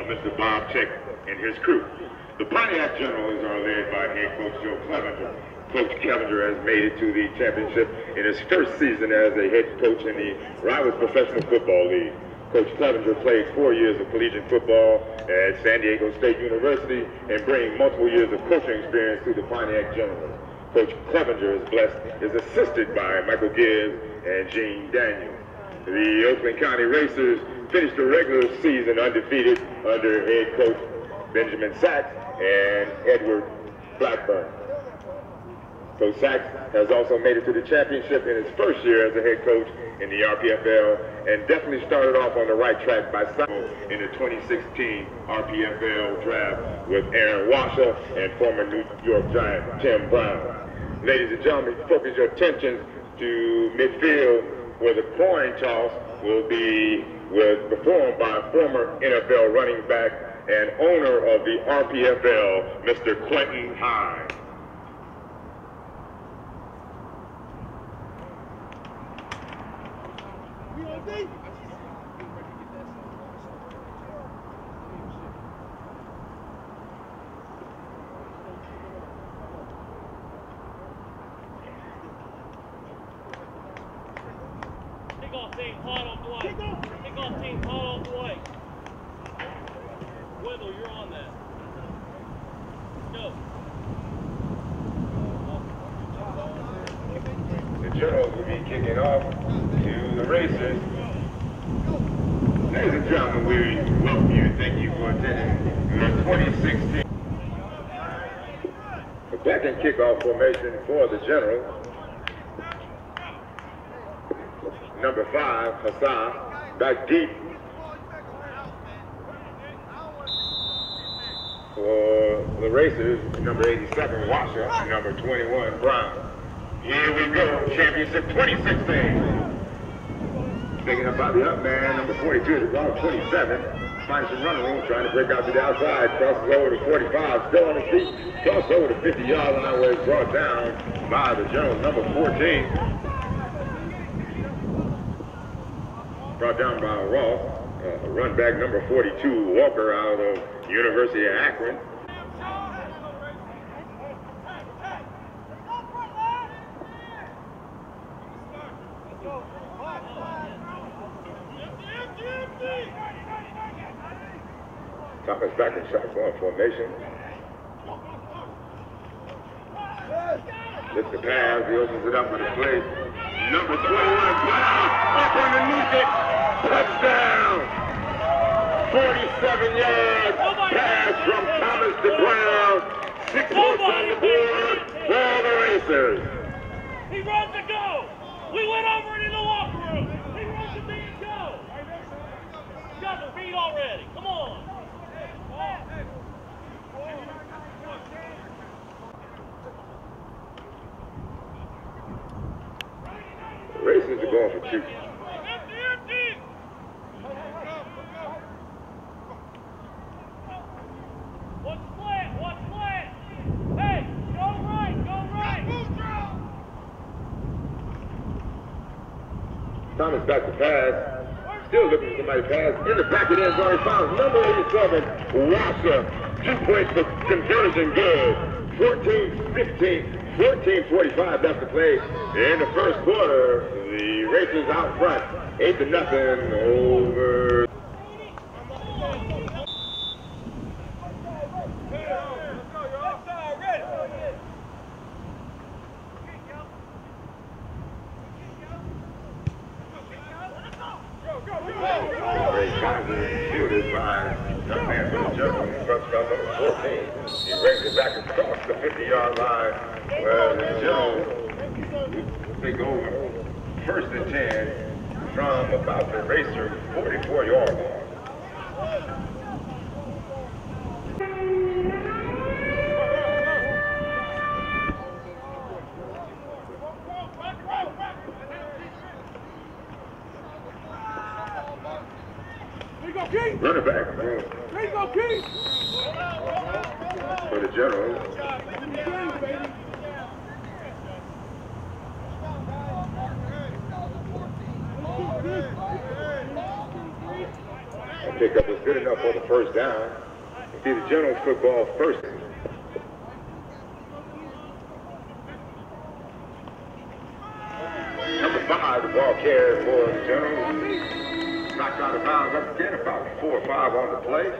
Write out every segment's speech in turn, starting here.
Mr. Bob Check and his crew. The Pontiac Generals are led by head coach Joe Clevenger. Coach Clevenger has made it to the championship in his first season as a head coach in the Rivals Professional Football League. Coach Clevenger played 4 years of collegiate football at San Diego State University and brings multiple years of coaching experience to the Pontiac Generals. Coach Clevenger is assisted by Michael Gibbs and Gene Daniel. The Oakland County Racers finished the regular season undefeated under head coach Benjamin Sachs and Edward Blackburn. Coach Sachs has also made it to the championship in his first year as a head coach in the RPFL and definitely started off on the right track by signing in the 2016 RPFL draft with Aaron Washer and former New York Giant Tim Brown. Ladies and gentlemen, focus your attention to midfield where the coin toss will be performed by former NFL running back and owner of the RPFL, Mr. Quentin Hines. Kickoff team, hot on the way. Kickoff team, hot on the way. Wendell, you're on that. Go. The Generals will be kicking off to the Racers. Ladies and gentlemen, we welcome you and thank you for attending the 2016. The back and kickoff formation for the Generals. Number 5, Hassan, back deep. For the Racers, number 87, Washer, and number 21, Brown. Here we go, championship 2016. Taking up by the up man, number 42, the guard 27. Finds some running room, trying to break out to the outside. Crosses over to 45, still on his feet. Crosses over to 50-yard line where it's brought down by the Generals, number 14. Brought down by Ross, run back number 42, Walker out of University of Akron. Thomas back in shotgun formation. Lifts the pass, he opens it up with a play. Number 21, Brown, up underneath it, touchdown! 47 yards, pass from Thomas to Brown, 6 points on the board for the Racers. He runs to go! We went over it in the locker room! He runs to me and go! Got the feet already, come on! Racers are going for 2. One split! Hey, go right! Thomas back to pass. Still looking for somebody to pass. In the back of the end zone, he found number 87, Washer. 2 points for conversion, good. 14-15. 14-45, that's the play. In the first quarter, the Racers out front, 8-0 over. Great contact, shielded by young man from the Generals, first round number 14. He brings it back across the 50-yard line. Well, the Generals take over first and 10 from about the Racer 44-yard line. Running back for the Generals. pickup was good enough for the first down. It'll be the Generals football first. Number 5, the ball carried for the Generals. Knocked out of bounds up again, about 4 or 5 on the play.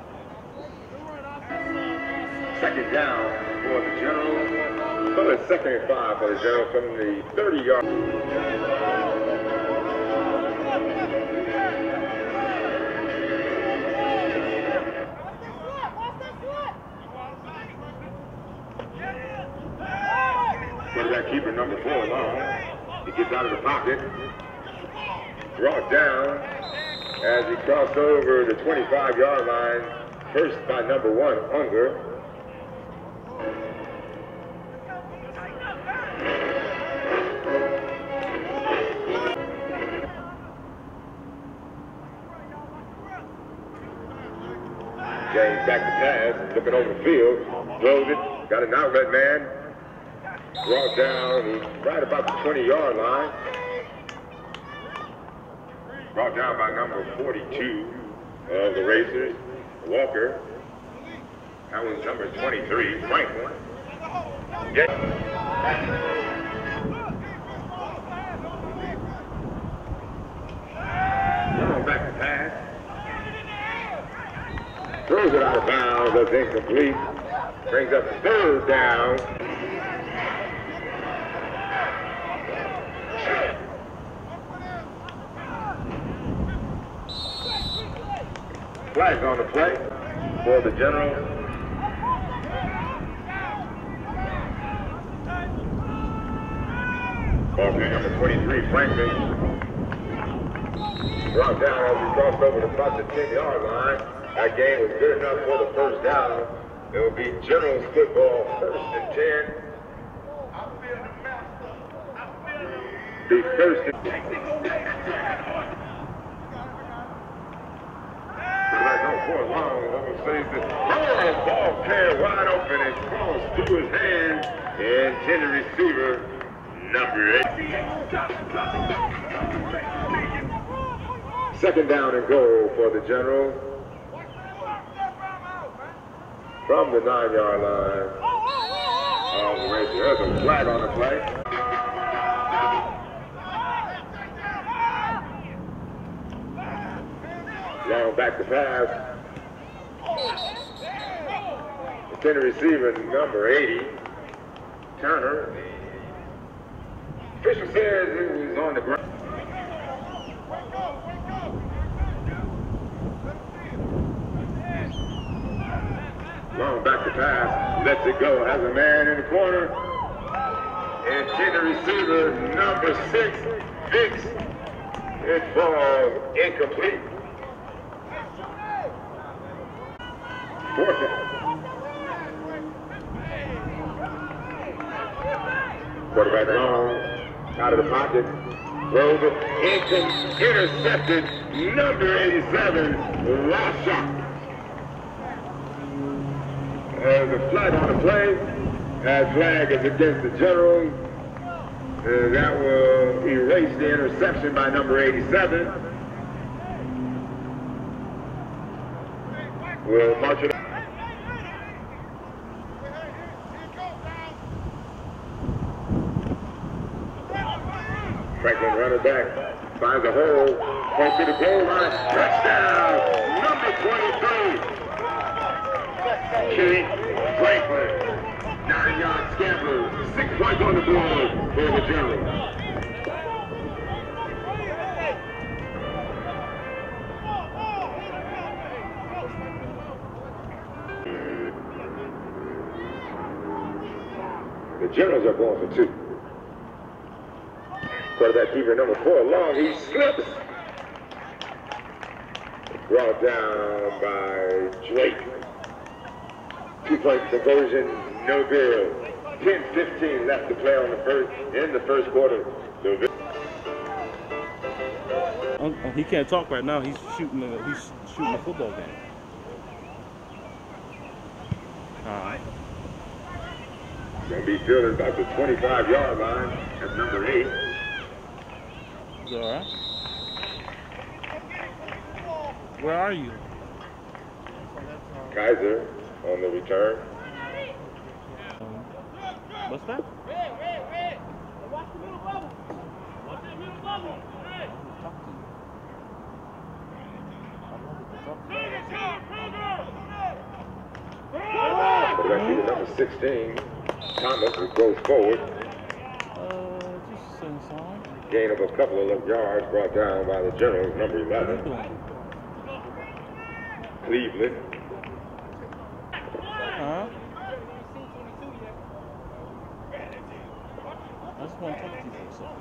Second down for the Generals. So it's 2nd and 5 for the Generals from the 30-yard. Quarterback keeper number 4 long. He gets out of the pocket. Brought down as he crossed over the 25-yard line. First by number 1, Unger. James back to pass, looking over the field, throws it, got an outlet man. Brought down, he's right about the 20-yard line. Brought down by number 42 of the Racers, Walker. That was number 23, Franklin. Going back to pass. Throws it out of bounds, that's incomplete. Brings up the 3rd down. Flags on the play for the Generals. Ballplay number 23, Franklin. Brought down as he crossed over to about the 10-yard line. That game was good enough for the first down. It will be Generals football 1st and 10. The 1st and 10. For long, says the ball carried wide open and crossed through his hands. Intended receiver, number 8. Second down and goal for the Generals. From the 9-yard line. There's a flag on the play. Long back to pass. Intended receiver, number 80, Turner. Official says it was on the ground. Long back to pass, lets it go, has a man in the corner. Intended receiver, number 6, Vicks. It falls incomplete. 4th down. Quarterback long, out of the pocket, throws it, intercepted, number 87, lost shot. The flag on the play, that flag is against the Generals. That will erase the interception by number 87. We'll march it. Franklin running back, finds a hole, points to the goal line, touchdown, number 23. Keith Franklin, 9-yard scamper, 6 points on the board for the Generals. The Generals are going for 2. Quarterback keeper number 4 long, he slips. Brought down by Drake. 2-point conversion, no good. 10-15 left to play on in the first quarter. He can't talk right now. He's shooting a football game. All right. Going to be fielded about the 25-yard line at number 8. Is that all right? Where are you? Kaiser on the return. What's that? Red. Watch the middle bubble. Watch that middle bubble. Hey. Quarterback number 16, Thomas, who goes forward. Just sing song. Gain of a couple of yards brought down by the Generals, number 11. Cleveland. Huh? I just want to talk to you for a second.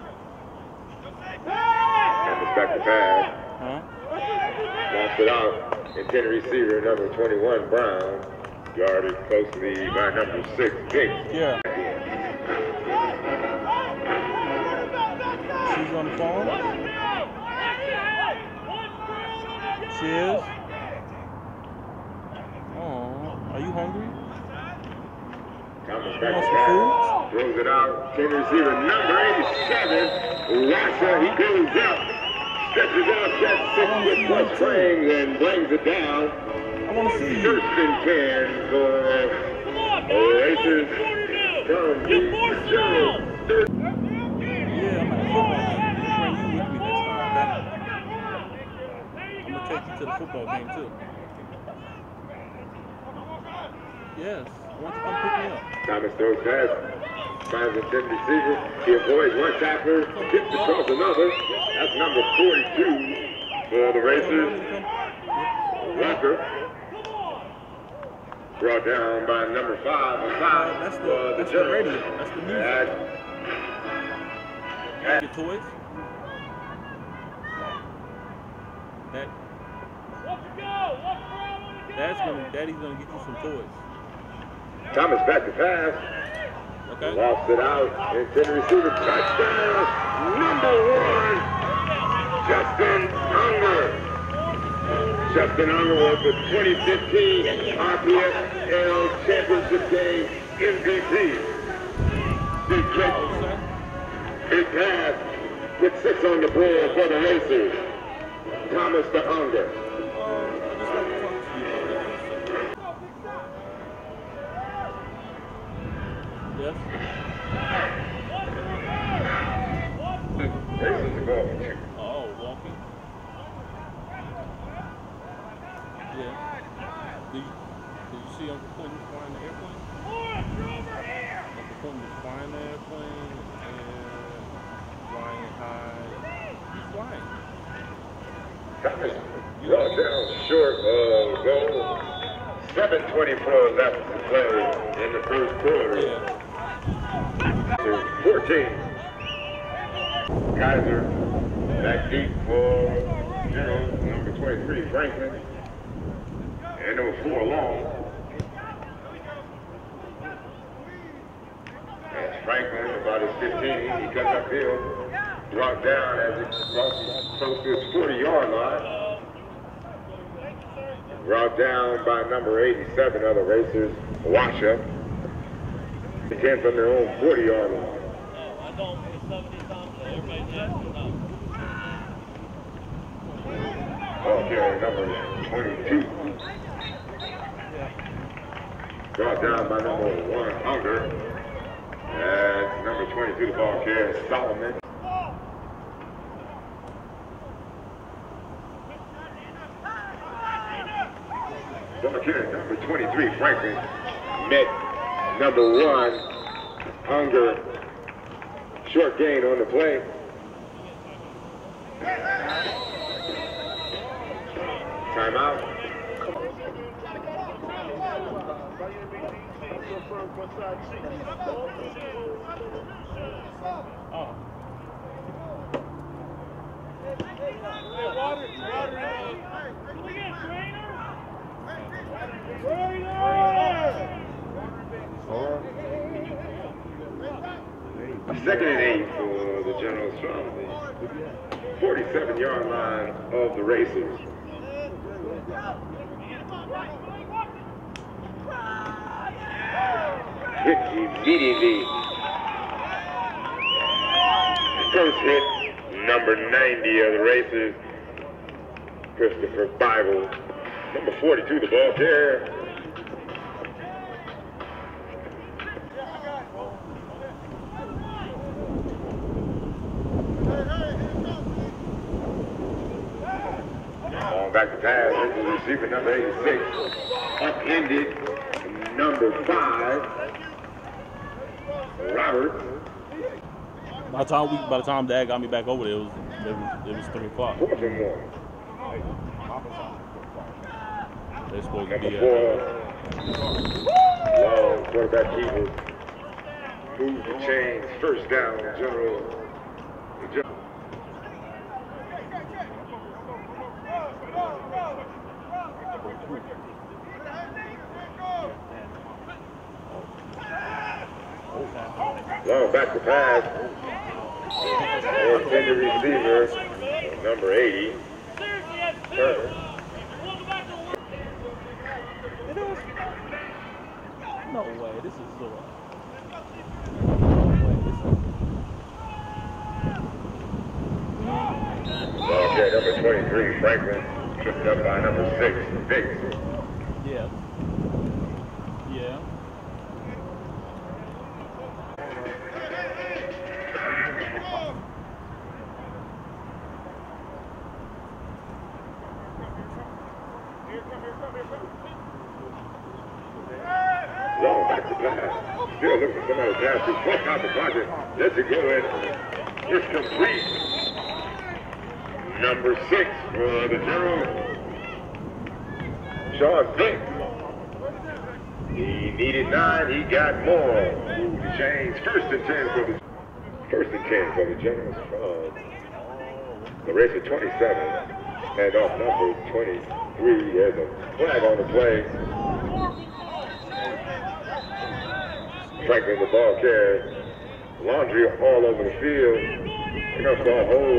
And it's back to pass. Huh? Lost it out. Intended receiver, number 21, Brown. Guarded closely by number 6, Gates. Yeah. She's on the phone? She is? Oh, are you hungry? Thomas You back want to some pass. food? Throws it out. Intended receiver, number 87, Lasser. He goes up. Stretches out that 6-foot frame and brings it down. I want to see you. First and 10 for Racers. You forced it out. Yeah, I'm at the football game. Bring you with me next time, okay? I'm going to take you to the football game, too. Yes. Why don't you come pick me up? Thomas throws pass. Finds intended receiver. He avoids one tackler. Tips across another. That's number 42 for the Racers. Walker. Brought down by number 5. That's the radio. That's the music. Your toys? Daddy's gonna get you some toys. Thomas back to pass. Okay. Lost it out. Intended receiver. Touchdown. Number 1. Justin Unger. Justin Unger was the 2015 RPFL Championship Game MVP. Big catch. Big pass. With 6 on the board for the Racers. Thomas to Unger. I just want to talk to you. Yes? Racers are going. Oh, walking? Yeah. Did you see Uncle Quentin flying the airplane? Uncle Quentin was flying the airplane and flying high. He's flying. Thomas brought down short of goal. 7:24 left to play in the first quarter. Yeah. 14. Kaiser back deep for Generals, number 23, Franklin. And number 4 long. That's Franklin, about his 15. He cuts upfield. Brought down as it crosses close to his 40-yard line. Brought down by number 87 of the Racers, Washer. 10 from their own 40-yard line. Ball carrier number 22. Brought down by number 1, Hunger. That's number 22, the ball carrier, Solomon. Ball carrier number 23, Franklin. Met number 1, Hunger. Short gain on the play. Timeout. Oh. Second and 8 for the Generals from the 47-yard line of the Racers. Hit immediately. First hit, number 90 of the Racers. Christopher Bible, number 42, the ball carrier. Back to pass, this is receiver number 86, upended number 5, Robert. By the time Dad got me back over there, it was 3 o'clock. 4th and 1. They're supposed to be number 4. Long quarterback keeper. Move the chains. First down, General. Long back to pass. Intended receiver, number 80. Turner. No way, this is so. Okay, number 23, Franklin, tripped up by number 6, Vic. Yeah. Yeah. Long back to pass. Still looking for somebody to pass. He's plucked out the pocket. Lets it go in. It's complete. Number 6 for the General, Sean Vick. He needed 9. He got more. Move the chains. First and 10 for the Generals from the racer 27. And off number 23. There's a flag on the play. Franklin, the ball carrier. Laundry all over the field. They're going to call hold.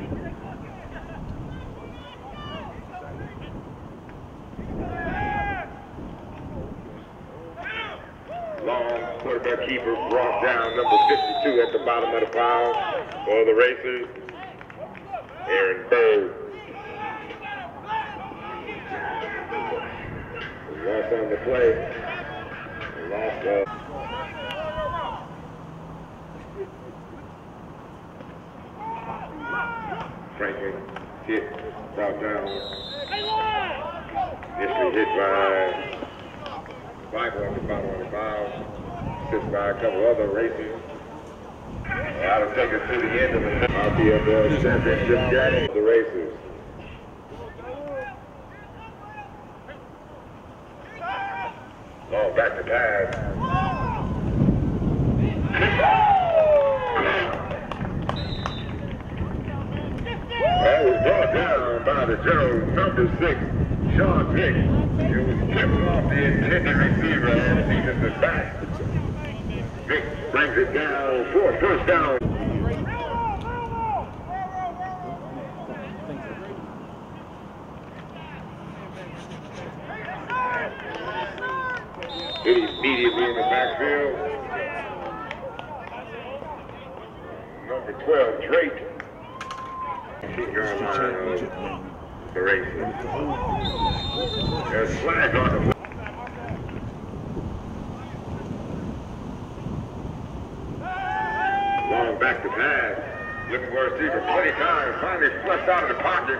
Long quarterback keeper brought down number 52 at the bottom of the pile for the Racers. Aaron Bird. Lost on the play. Lost Franklin hit, brought down. Initially hit by Bible at the bottom of the pile. Sits by a couple other Racers. That'll take us to the end of the RPFL championship game. The Racers. Long back to pass. That was brought down by the General, number 6, Sean Vick. It was kept off the intended receiver and defensive back. Vick brings it down for first down. Immediately in the backfield. Number 12, Drake. Yard line of the Racers. There's a flag on the long back to pass. Looking for a receiver plenty of time. Finally flushed out of the pocket.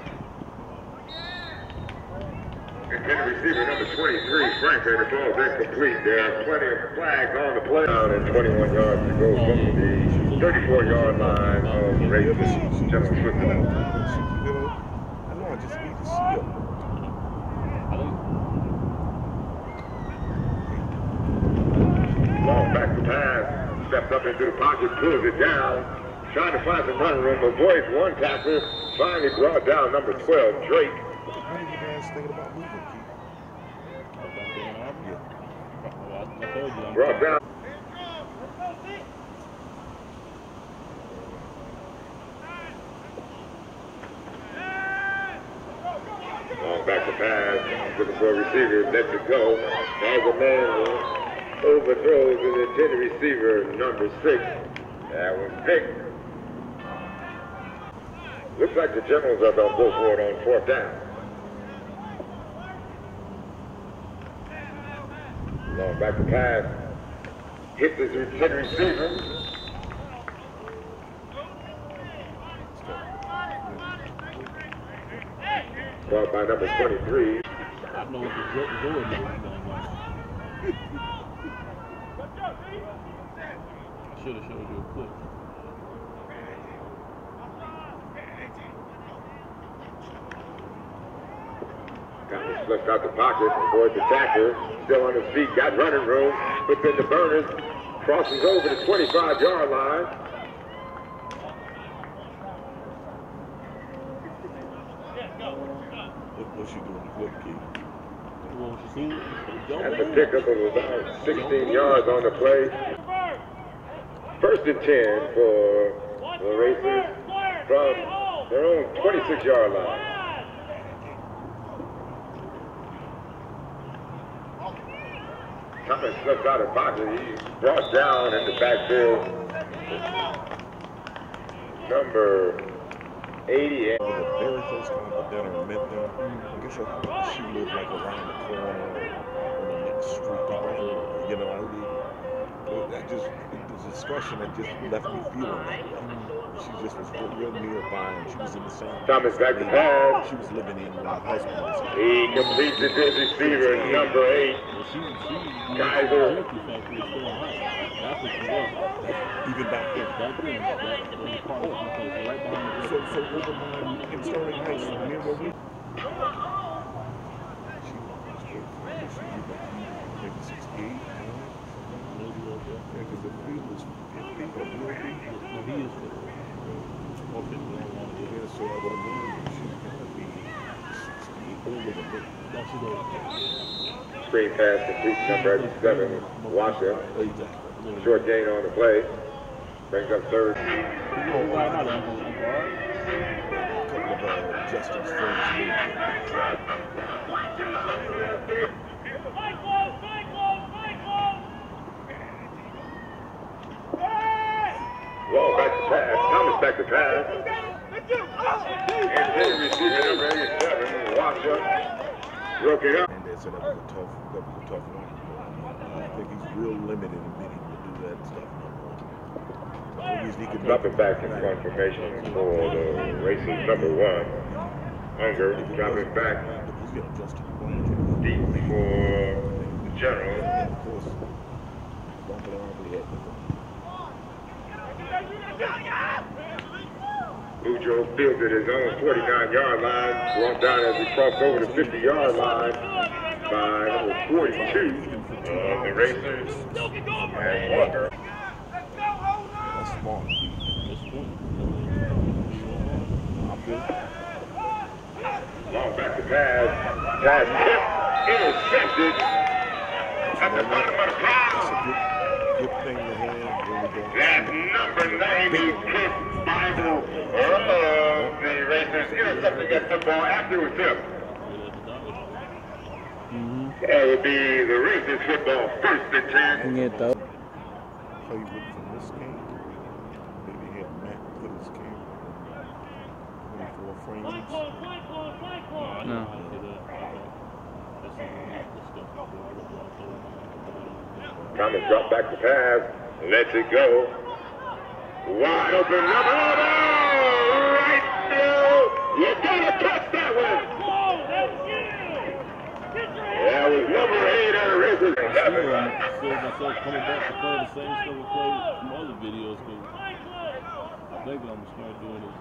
Intended receiver number 23, Franklin. The ball is incomplete. There are plenty of flags on the play. Down and 21 yards to go from the 34-yard line of the Racers. General football. I know I just need to see him. Long back to pass. Steps up into the pocket, pulls it down. Trying to find some running room. Avoids one tackler. Finally brought down number 12, Drake. How do you guys thinking about moving, Keith? Brought down. Long back to pass. Looking for a receiver. Lets it go. As a man overthrows an intended receiver, number 6. That was Vick. Looks like the Generals are going to go for it on 4th down. Long back to pass. Hit the receiver. Caught by number 23. I know what the Zoe knows. I should have showed you a clip. Flipped out the pocket, avoids the tackler, still on his feet, got running room, puts in the burners, crosses over the 25-yard line. What's she doing? What key? That's a pickup of about 16 yards on the play. 1st and 10 for the Racers from their own 26-yard line. Thomas slipped out of pocket. He's brought down in the backfield. Number 80. The very first time I met them, I guess she lived like around the corner on the next street. You know, I just, the discussion that just left me feeling that way. She just was real nearby, and she was in the same. Thomas back to pass. She was living in when her husband was. He completes it to the receiver, number 8. Kaiser. Even back then. So over in Sterling Heights, near where we. She maybe 68. Because the field was 50 or 40. No, he is 50. Okay, yeah, so I would have known she's going to be 60 older than me. Screen pass complete, number 87, Washer. Short gain on the play. Brings up 3rd. A couple of Justin's friends Ball back to pass. Thomas back to pass. And then receiver number 87, Washer. Broke it up. And they said that was a tough one. I think he's real limited in being able to do that stuff. Dropping back in one formation for the Racers, number 1. Unger dropping back deep for the General. Lujo fielded his own 49-yard line, brought down as he crossed over the 50-yard line by number 42 of the Racers, and Walker. That's smart. Long back to pass. Pass tipped, intercepted at the bottom of the ground. Good thing to have. That's number 90, Chris Bible of the Racers, intercepting that football after it was tipped. That would be the Racers football, 1st and 10. Play with from this game. Maybe had Matt put his game 24 frames. No. Thomas dropped back to pass, lets it go. Wide open, number 1, right through. You gotta catch that one. That was number 8 of the Racers. I feel myself coming back to play the same stuff we played from other videos, because I think I'm going to start doing this.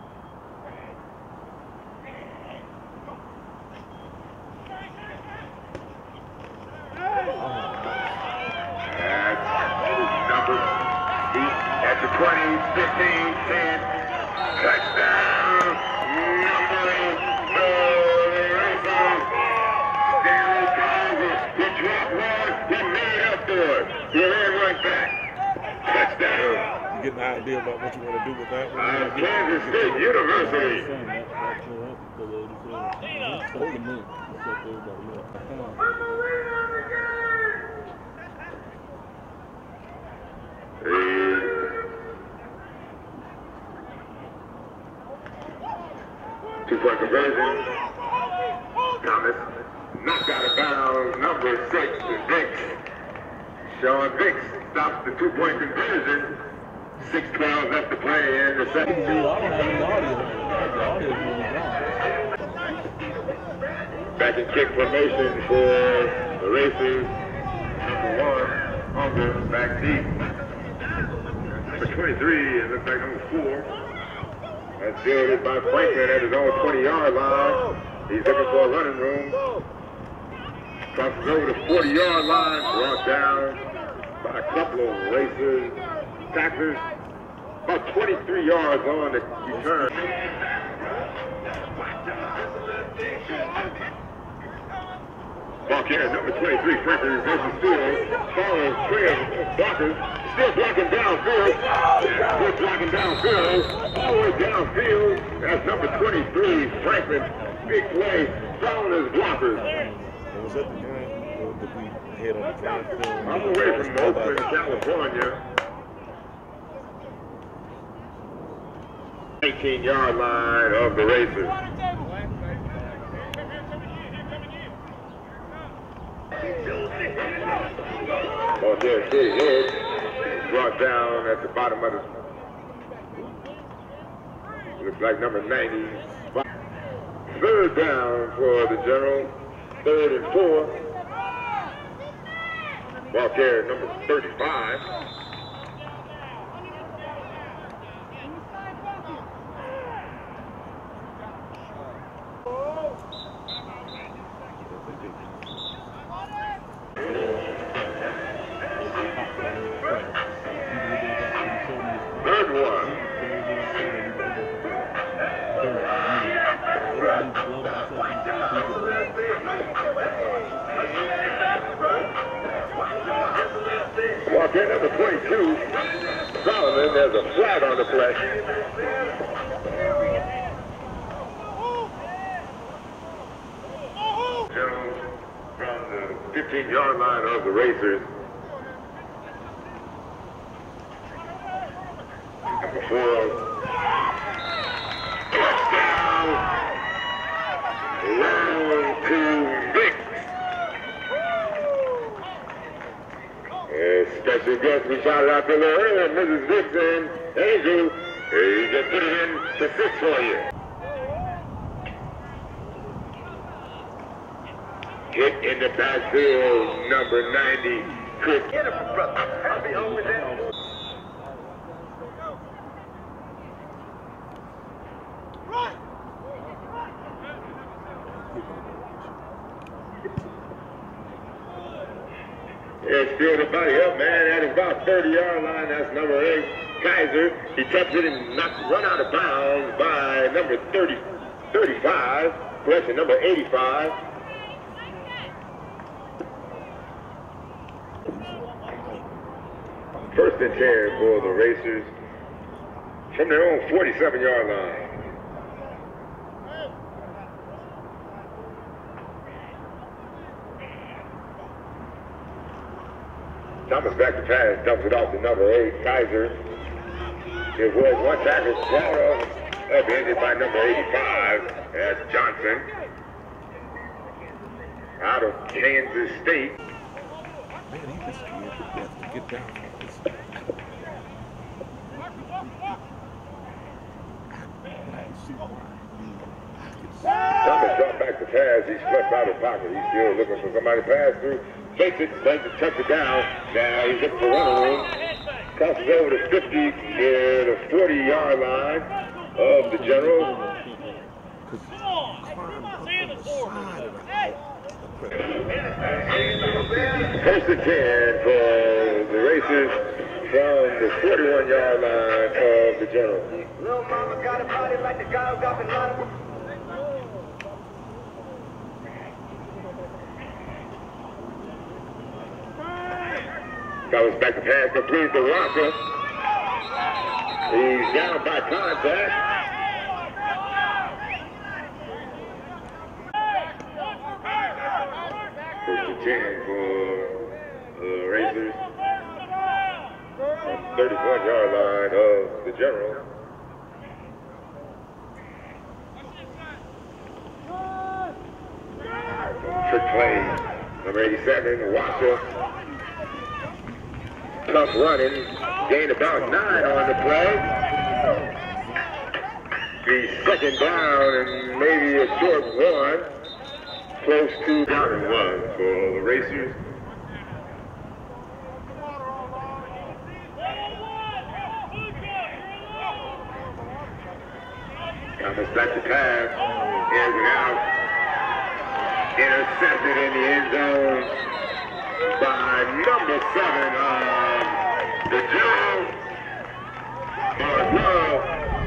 At the 20, 15, 10, touchdown, number 8, for the Racers. Stanley Kaiser, he dropped one, he made up for it. He ran right back. Touchdown. You get an idea about what you want to do with that one? Kansas State University. two-point conversion. Thomas knocked out of bounds. Number 6, Vicks. Sean Vicks stops the two-point conversion. 6:12 left to play in the second. Back in kick formation for the Racers. Number 1, Hunger, back deep. Number 23, it looks like number 4. That's fielded by Franklin at his own 20-yard line. He's looking for a running room. Crosses over the 40-yard line, brought down by a couple of Racers. Tacklers, about 23 yards on the return. Ball carrier, number 23, Franklin reverses field. Follows trail blockers. Still blocking downfield. Still blocking downfield. All the way downfield. That's number 23, Franklin. Big play. Following his blockers. Was that the game that we had on the drive film? I'm away from Oakland, California. 18-yard line of the Racers. Oh, there, big hit. Brought down at the bottom of the. Looks like number 90. Third down for the General. 3rd and 4. Ball carrier, number 35. Walker, number 22, Solomon, there's a flag on the play. Jones from the 15-yard line of the Racers. Number 4, touchdown, round to Vick. Special guest, we shouted out to Lorraine, Mrs. Dixon, Angel. He just put it in to 6 for you. Hit in the backfield, number 90, Chris. Get him, brother. I'll be home with that. Right. Yeah, still the body up, man. At about 30-yard line, that's number 8, Kaiser. He touched it and run out of bounds by number 35, correction, number 85. First and 10 for the Racers from their own 47-yard line. Thomas back to pass, dumps it off to number 8, Kaiser. It was one tackle brought up, ended by number 85, that's Johnson. Out of Kansas State. Man, he just scared to death to get down on this. Thomas dropped back to pass. He's flushed out of pocket. He's still looking for somebody to pass through. Takes it, brings it, tucks it down. Now he's looking for running room. Crosses over the 50 near the 40-yard line of the General. Come on. See the forward. Hey. First and 10 for the Racers from the 41-yard line of the General. Little mama got a body like the guy who got the line. Comes back to pass, complete to Walker. He's down by contact. First and 10 for the Racers from 31-yard line of the General. trick play. Number 87, Wasser. Tough running. Gained about 9 on the play. The second down and maybe a short one. Close to down and 1 for the Racers. Thomas back to pass. Here's it out. Intercepted in the end zone by number 7 on the Joe. Mark Love.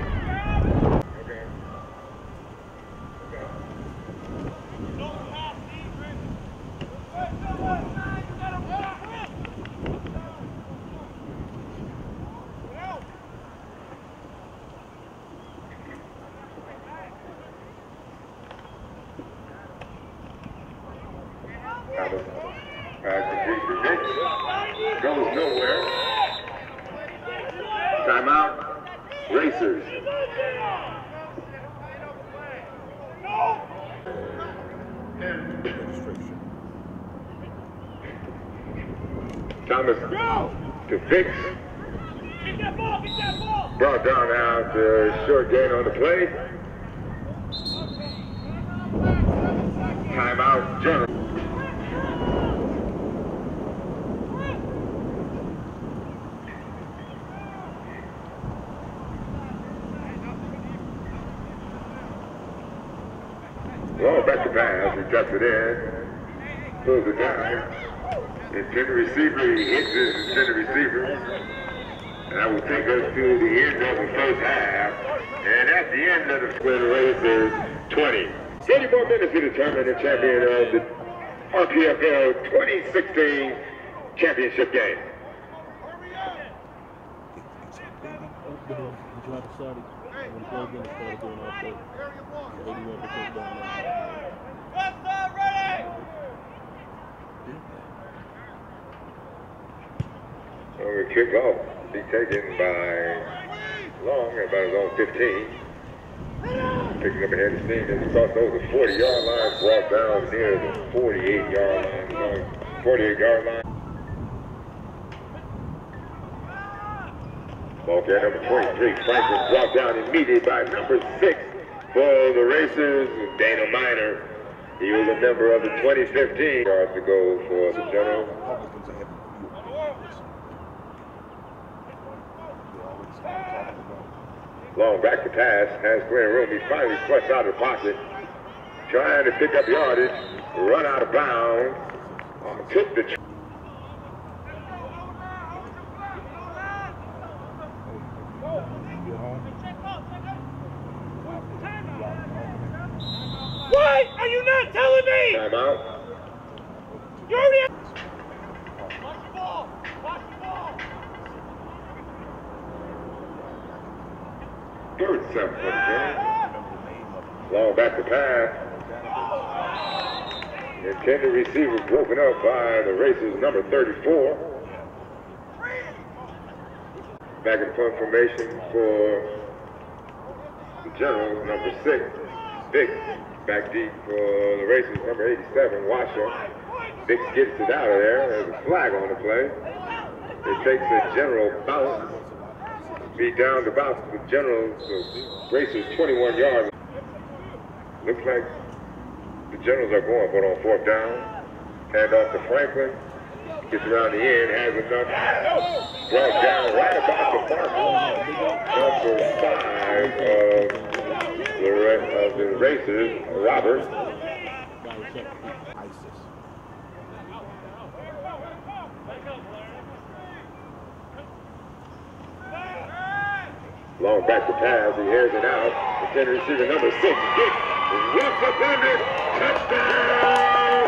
Goes nowhere. Timeout. Racers. Thomas to fix. Brought down out short gain on the play. Timeout. General. Well, back to pass, he tucks it in, pulls it down, intended receiver, he hits his intended receiver, and that will take us to the end of the first half, and at the end of the split race is 20. 30 more minutes to determine the champion of the RPFL 2016 championship game. So the kickoff be taken by Long at about his own 15. Picking up ahead of steam as he crossed over the 40-yard line, brought down near the 48-yard line. 48-yard line. Ball carrier number 23, Franklin, brought down immediately by number 6 for the Racers, Dana Minor. He was a member of the 2015 yards to go for the Generals. Long back to pass, has clear room. He finally flushed out of the pocket, trying to pick up yardage, run out of bounds, took the. What? Are you not telling me? Timeout. You already. Watch the ball. Watch the ball. Third and 7 for the Generals. Long back to pass. Intended receiver broken up by the Racers, number 34. Back in punt formation for the Generals, number 6. Big back deep for the Racers, number 87, Washer. Big gets it out of there. There's a flag on the play. It takes a general bounce. Be down to bounce the Generals, the Racers 21 yards. Looks like the Generals are going for it on 4th down. Hand off to Franklin. Gets around the end, has enough. Brought down right about the mark. Number 5 of the Racers, Robert. Long back to pass, he hears it out. Intended receiver number 6, Dick, whips up under, touchdown!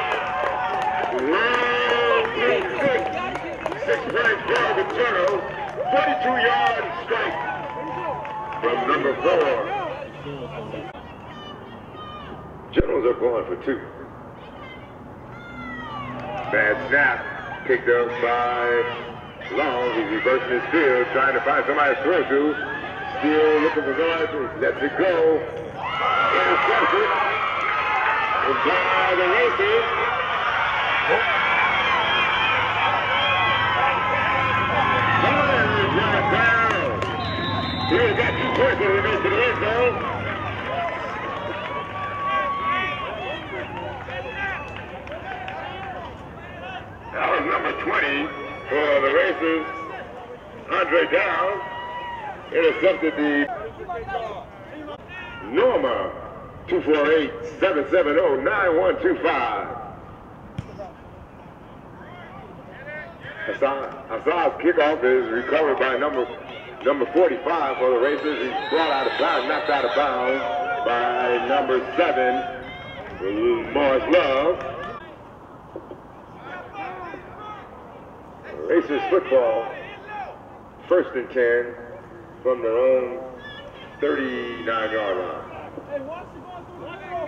Long 6 points for the Generals, 42-yard strike from number 4. Generals are going for 2. Bad snap, picked up by Long. He's reversing his field, trying to find somebody to throw to. Still looking for guards. He lets it go. Intercepted. by the Racers. He got 2 points when he made to the end zone. That was number 20 for the Racers. Andre Downs intercepted the Norma 248-770-9125. Hassan's kickoff is recovered by number 45 for the Racers. He's brought out of bounds, knocked out of bounds by number 7, Morris Love. Racers football, 1st and 10 from their own 39-yard line. Hey, watch the ball through the middle.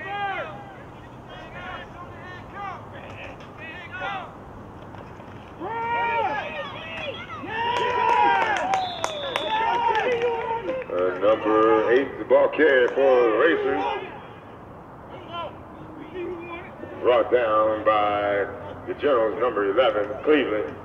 Number 8, the ball carrier for the Racers. Brought down by the Generals, number 11, Cleveland.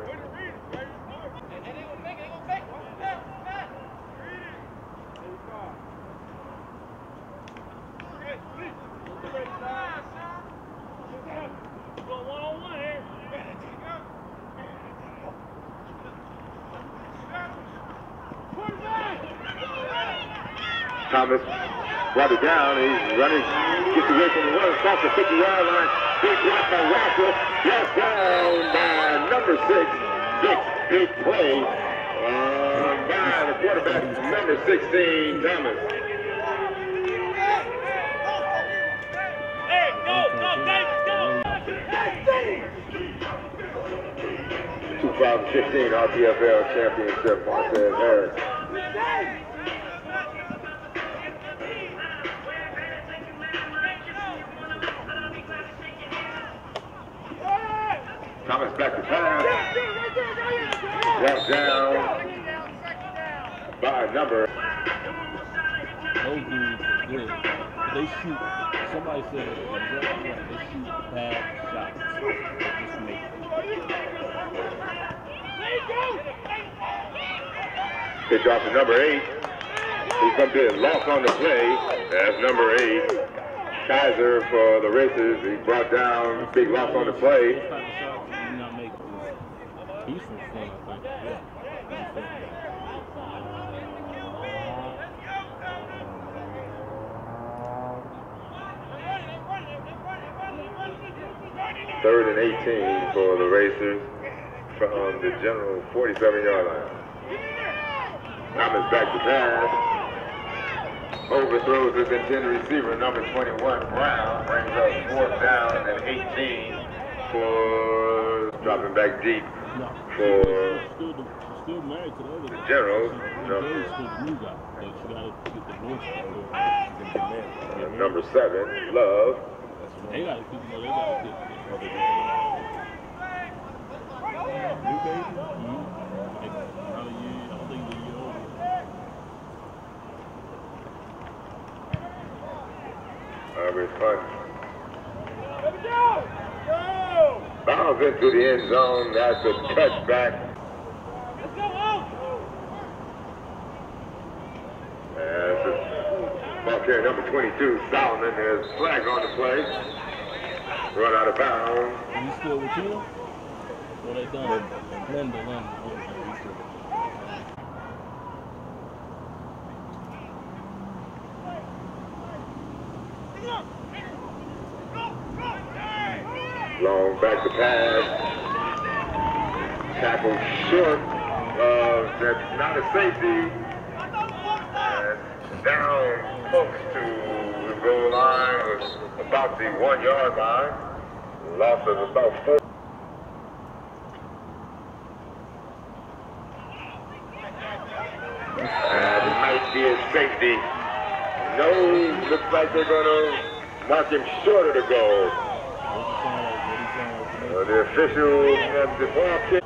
Thomas brought it down. He's running, gets away from the run, across the 50-yard line. Big block by Walker. Brought down by number 6. Big play by the quarterback, number 16, Thomas. Hey, go, Davis, go! 2015 RPFL championship, Montez Harris. Thomas back to pass. Brought down by number. Those dudes are good. They shoot. Somebody said they shoot bad shots. Just make them. Pitch off to number 8. He's going to be a loss on the play. That's number 8. Kaiser for the Racers. He brought down big loss on the play. He's from Flint, I think. Third and 18 for the Racers from the General 47-yard line. Thomas back to pass. Overthrows his intended receiver, number 21, Brown. Brings up 4th down and 18 for dropping back deep for still married to the other the Generals. Number 7, Love. They got to keep him. They got to keep him. New baby? Another year. I don't think he's a year older. Punt. Bounds into the end zone. That's a touchback. Let's go out. As the ball carrier number 22, Solomon, has flag on the play. Run out of bounds. Are you still with you? What they done? Linda. Long back to pass. Tackle short. That's not a safety. Down close to the goal line was about the 1-yard line. Loss of about 4. And it might be a safety. No, looks like they're going to mark him short of the goal. The official at the ball kick.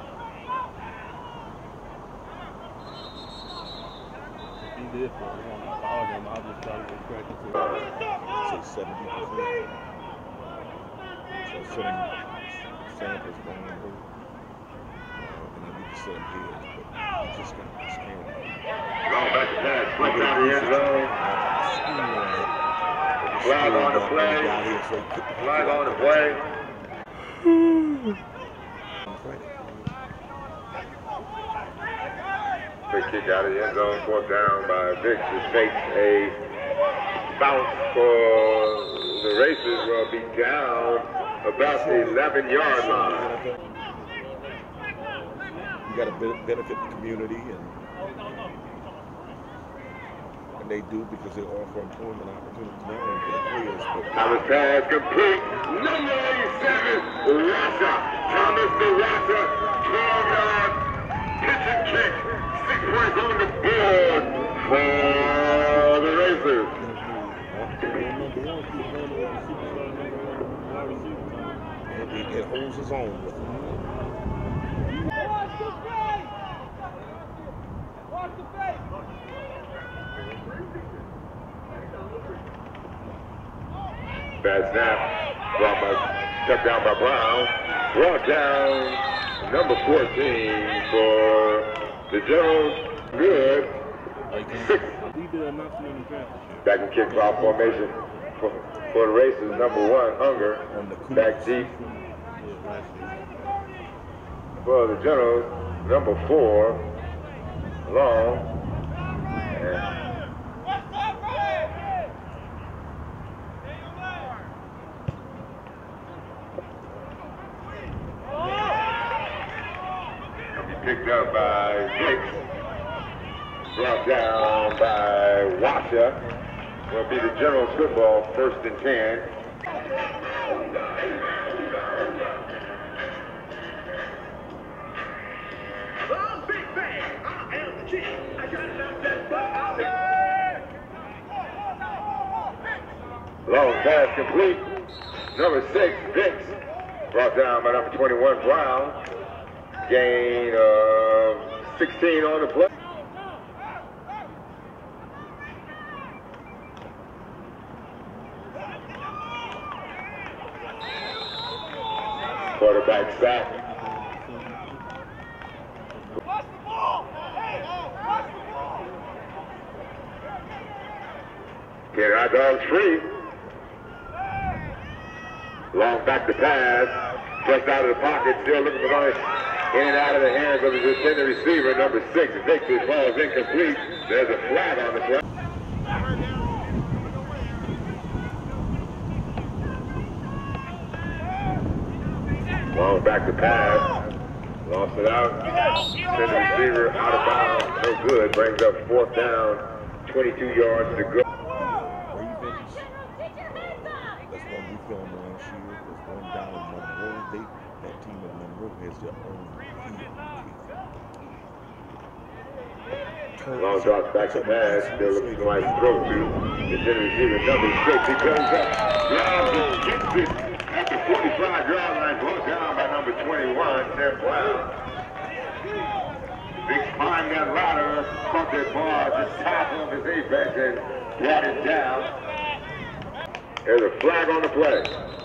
He did for him. I just thought he was cracking to 70%. sitting samples going over. And I need to set him heads, but he just got scared. Long back to pass, flick down the end zone. Flag on the play. Flag on the play. Big kick out of the end zone, fourth down by Vicks. It takes a bounce for the Racers. Will be down about the 11-yard line. You got to benefit the community, and they do because they offer employment opportunities not only for the players, but Thomas pass complete. Number 87, Rasa. Thomas the Rasa, 12-yard pitch and kick. 6 points on the board for the Racers. It holds his own with him. Watch the face! Watch the face! Bad snap. Stepped down by Brown. Brought down number 14 for the Generals. Good. 6. Back and kick off formation for the Racers. Number 1, Hunger. Back deep. For the Generals, number 4, Long. Picked up by Vicks. Brought down by Washa. Will be the Generals football, 1st and 10. Long pass complete. Number 6, Vicks. Brought down by number 21, Brown. Gain of 16 on the play. Quarterback sack. Watch the ball! Hey, watch the ball! Get our dogs free. Long back to pass. Just out of the pocket, still looking for money. In and out of the hands of his intended receiver, number 6. Vicks. His ball is incomplete. There's a flag on the play. Long back to pass. Lost it out. Intended receiver out of bounds. No good. Brings up 4th down. 22 yards to go. That's one we filmed last year. There's one down in Monroe. That team in Monroe has their own field. Long drops back to pass. Still looking for somebody to throw to. Intended receiver number 6. He goes up. Brown gets it at the 45-yard line. Brought down by number 21, Tim Brown. Big climbed that ladder, caught that ball at the top of his apex and brought it down. There's a flag on the play.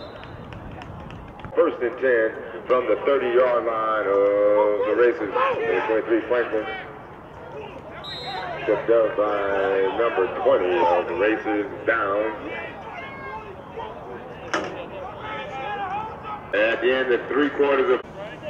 1st and 10 from the 30-yard line of the Racers. Number 23, Franklin. Stepped up by number 20 of the Racers, down. At the end of 3 quarters of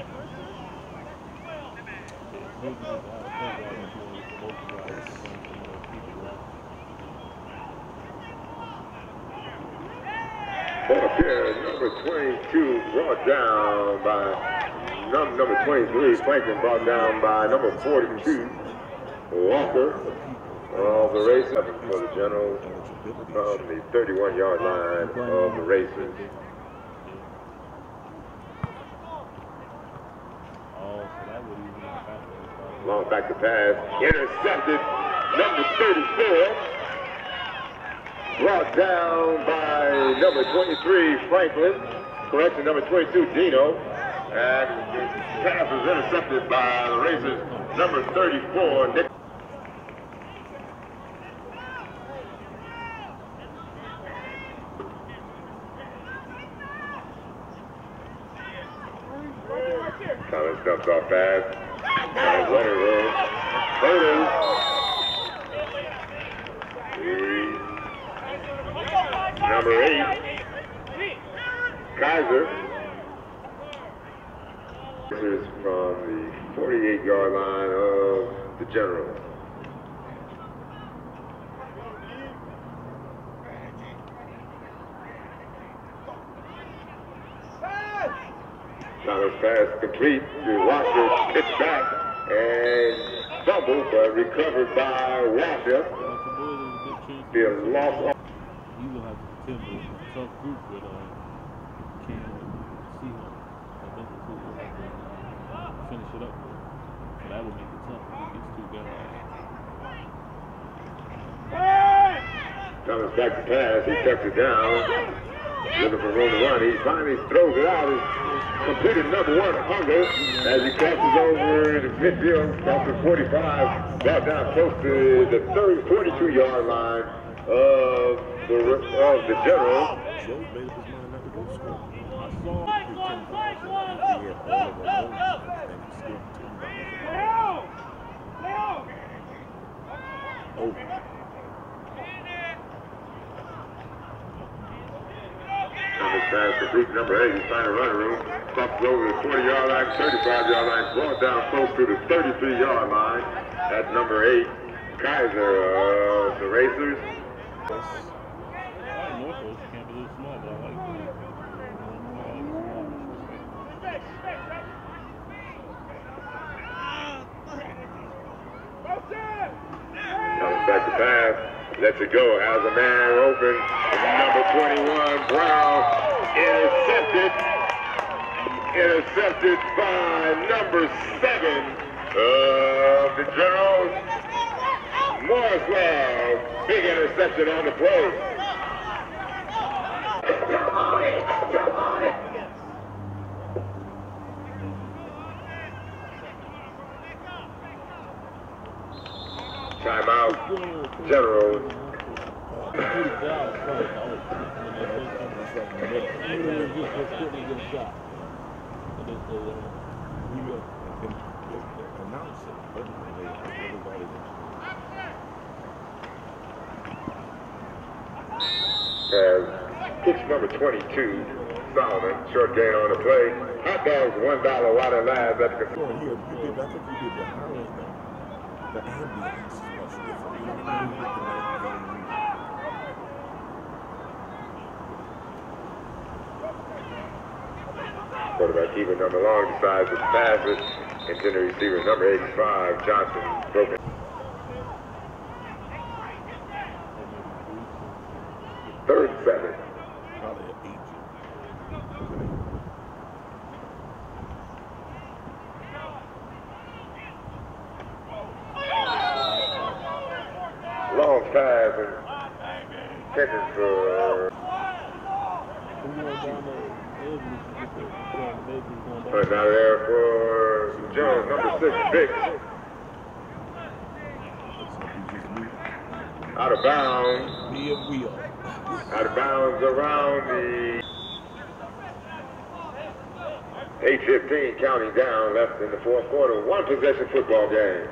number 22 brought down by number 23. Franklin brought down by number 42. Walker of the Racers for the Generals from the 31-yard line of the Racers. Long back to pass, intercepted, number 34. Brought down by number 23, Franklin. Correction, number 22, Dino. And the pass was intercepted by the Racers, number 34, Nick. Thomas dumps off pass. Nice running room. Foley. Number 8. Kaiser. This is from the 48-yard line of the Generals. Thomas pass complete to Washer, pitch back and fumble, but recovered by Washer. Be a loss. He will have to contend with a tough group with Cam and Seahawks. I think the group will have to finish it up. So that would make it tough if he gets 2 guys. Thomas back to pass, he tucks it down. Looking for room to run. He finally throws it out. He's completed number 1 Hunger as he crosses over the midfield, crosses 45, brought down close to the 42-yard line of the Generals. Joe made up his mind not to go score. I saw Nice one, nice one. he had all of them and he still turned back. Oh. Thomas pass complete number 8. He's trying to run a room. Crosses over the 40-yard line, 35-yard line, brought down close to the 33-yard line. That's number 8. Kaiser, the Racers. Norfolk can't be a little small, but I like it. Comes back to pass. Lets it go. Has a man open. Number 21, Brown. Intercepted. Intercepted by number 7 of the Generals. Morriswell. Big interception on the play. Timeout, Generals. Pitch number 22, Solomon, short gain on the play. Hot dogs, $1 while it lasts at the I think you did the highlight now. The ambience is much different. Quarterback keeping number long, decides to pass it. Intended receiver number 85, Johnson, broken. Third and 7. Probably an agent. Long pass and intended for. But now there for Jones, number 6, Bix. Out of bounds. Out of bounds around the 8:15, counting down, left in the 4th quarter. 1 possession football game.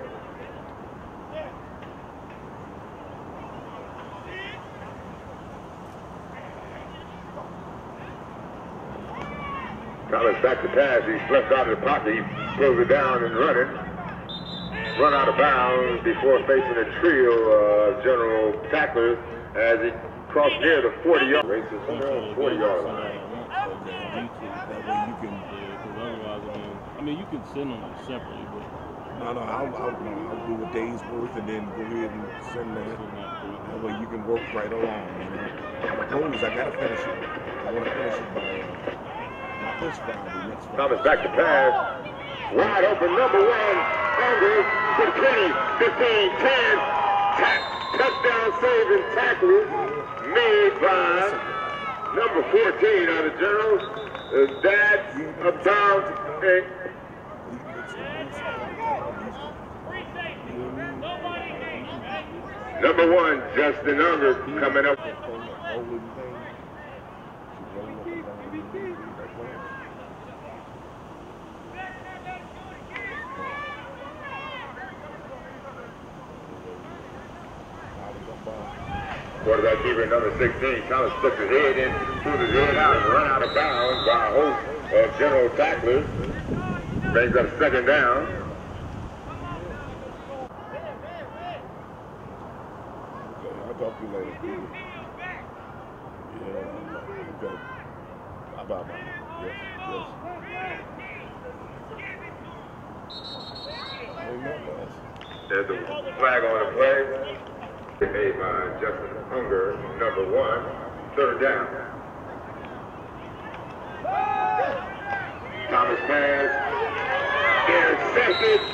Thomas back to pass. He's left out of the pocket. He throws it down and running. Run out of bounds before facing a trio of General tacklers as he crossed near the 40-yard line. 40-yard line. I mean, you can send them separately, but I'll do a day's worth and then go ahead and send that. That way you can work right along. You know? My goal is I gotta finish it. I want to finish it by this Friday, next Friday. Thomas back to pass. Wide open, number 1. Hungry to 20, 15, 10. Touchdown saving tackle made by number 14 on the Generals. That's about a. Number 1, Justin Unger coming up. Quarterback keeper number 16, Thomas took his head in, threw his head out, and run out of bounds by a host of general tacklers. Brings up second down. I'll talk to you later. Yeah, okay. Bye-bye. Yes. There's a flag on the play. Made by Justin Unger, number 1. Third down. Thomas pass. Intercepted.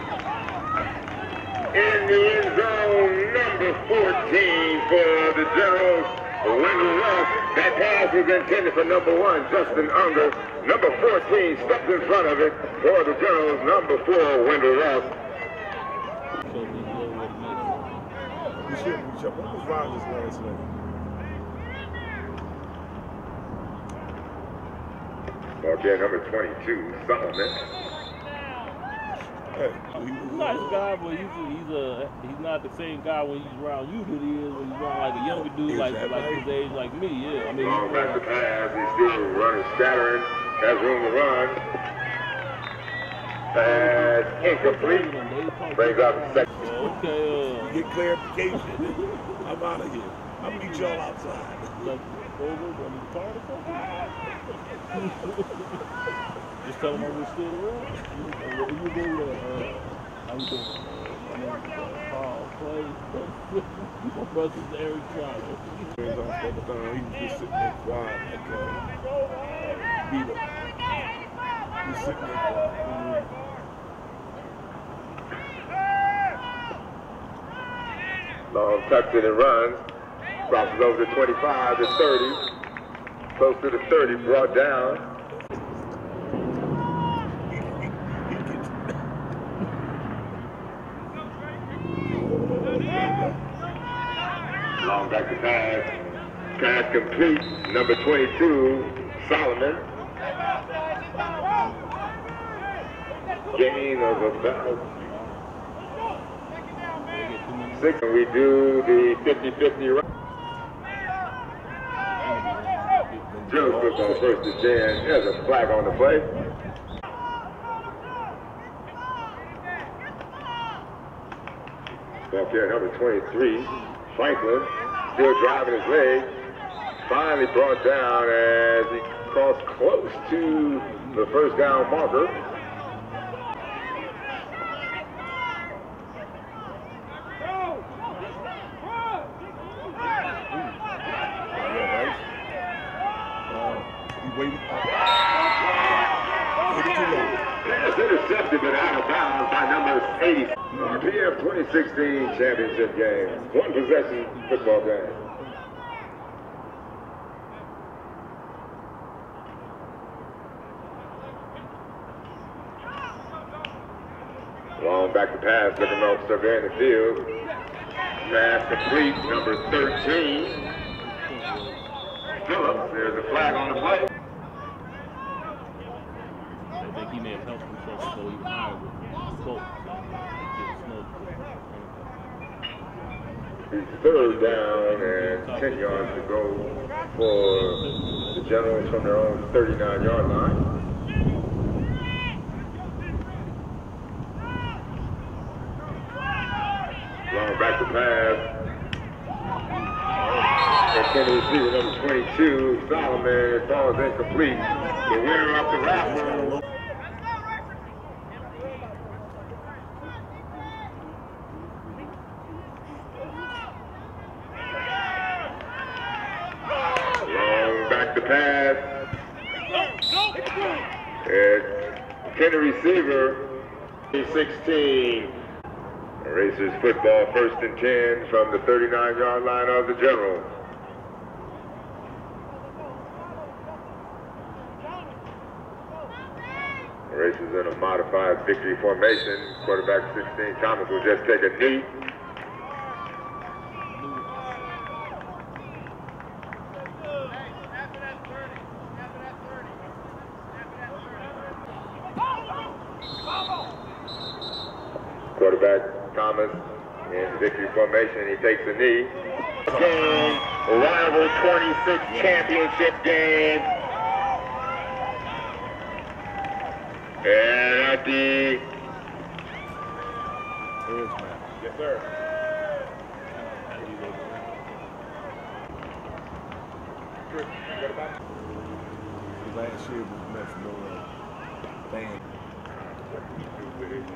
In the end zone, number 14 for the Generals. Wendell Ruff. That pass was intended for number 1, Justin Unger. Number 14 steps in front of it for the Generals. Number 4, Wendell Ruff. What was Rogers' last name? Pontiac number 22, Solomon. Hey, He's a nice guy, but he's not the same guy when he's around you that he is when he's around like a younger dude like his age, like me. Yeah, I mean. Long back to pass. He's still running, scattering. Has room to run. Pass incomplete. Brings up second. Okay. get clarification. I'm out of here. I'll meet y'all outside. Just tell them we're still around. You go to, how you doing? Play. My brother's Eric Trotter. He was just sitting there quiet, like beat up. He's sitting there quiet. Long tucks it and runs. Crosses over to 25 to 30. Close to the 30, brought down. Long back to pass. Pass complete. Number 22, Solomon. Gain of about 6. And we do the 50-50 run. Joe football first to 10. There's a flag on the play. Ball carrier number 23, Franklin, still driving his leg. Finally brought down as he crossed close to the first down marker. Pass intercepted but out of bounds by number 80. RPF 2016 championship game. One possession football game. Long back to pass, looking off surveying the field. Pass complete, number 13. Phillips, there's a flag on the play. I think he may have helped himself to go even higher with Foley. It's third down and 10 yards to go for the Generals from their own 39-yard line. Long back to pass. And Kenny receiver number 22, Solomon, falls incomplete. The winner off the raffle. The pass. And Kenny receiver, 16. Racers football first and 10 from the 39-yard line of the Generals. Racers in a modified victory formation. Quarterback 16, Thomas, will just take a knee. Quarterback Thomas in victory formation. He takes a knee. game, rival 26 championship game. And at the... Yes, sir. Last year was much more band.